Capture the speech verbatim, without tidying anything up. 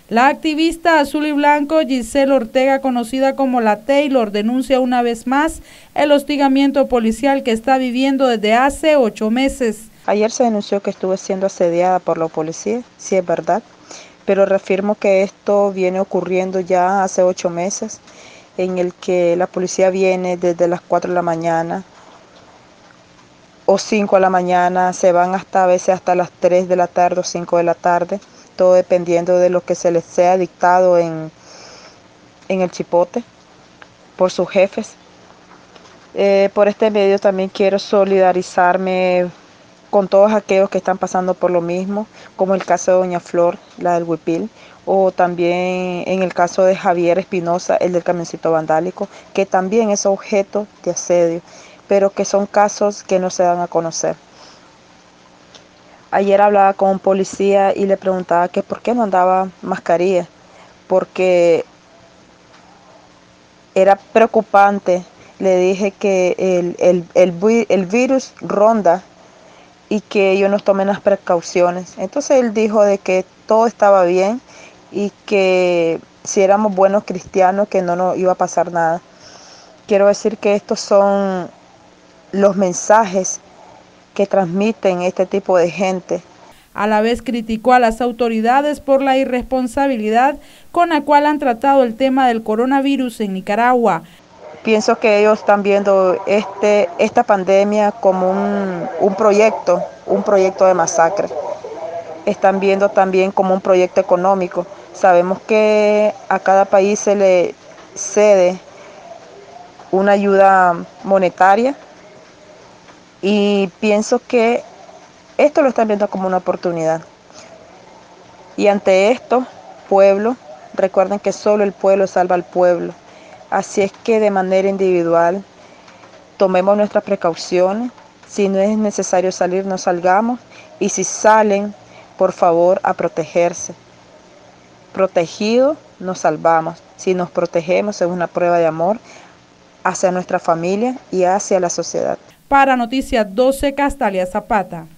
La activista azul y blanco Giselle Ortega, conocida como la Taylor, denuncia una vez más el hostigamiento policial que está viviendo desde hace ocho meses. Ayer se denunció que estuve siendo asediada por la policía, sí es verdad, pero reafirmo que esto viene ocurriendo ya hace ocho meses, en el que la policía viene desde las cuatro de la mañana o cinco de la mañana, se van hasta a veces hasta las tres de la tarde o cinco de la tarde, todo dependiendo de lo que se les sea dictado en, en el chipote por sus jefes. Eh, por este medio también quiero solidarizarme con todos aquellos que están pasando por lo mismo, como el caso de Doña Flor, la del Huipil, o también en el caso de Javier Espinosa, el del camioncito vandálico, que también es objeto de asedio, pero que son casos que no se dan a conocer. Ayer hablaba con un policía y le preguntaba que por qué no andaba mascarilla, porque era preocupante. Le dije que el, el, el, el virus ronda y que ellos nos tomen las precauciones. Entonces él dijo de que todo estaba bien y que si éramos buenos cristianos que no nos iba a pasar nada. Quiero decir que estos son los mensajes que transmiten este tipo de gente. A la vez criticó a las autoridades por la irresponsabilidad con la cual han tratado el tema del coronavirus en Nicaragua. Pienso que ellos están viendo este, esta pandemia como un, un proyecto, un proyecto de masacre. Están viendo también como un proyecto económico. Sabemos que a cada país se le cede una ayuda monetaria y pienso que esto lo están viendo como una oportunidad. Y ante esto, pueblo, recuerden que solo el pueblo salva al pueblo. Así es que de manera individual tomemos nuestras precauciones. Si no es necesario salir, no salgamos. Y si salen, por favor, a protegerse. Protegidos, nos salvamos. Si nos protegemos, es una prueba de amor hacia nuestra familia y hacia la sociedad. Para Noticias doce, Castalia Zapata.